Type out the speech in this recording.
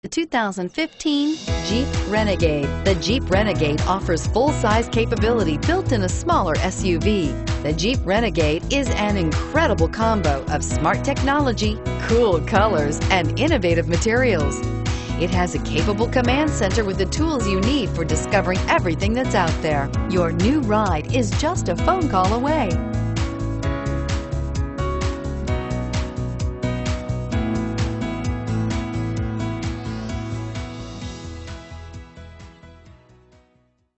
The 2015 Jeep Renegade. The Jeep Renegade offers full-size capability built in a smaller SUV. The Jeep Renegade is an incredible combo of smart technology, cool colors, and innovative materials. It has a capable command center with the tools you need for discovering everything that's out there. Your new ride is just a phone call away.